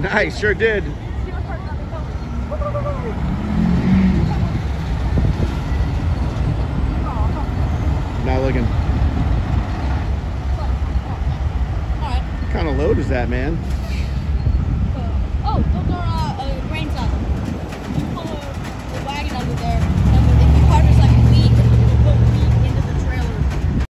Nice, sure did. Not looking. What kind of load is that, man?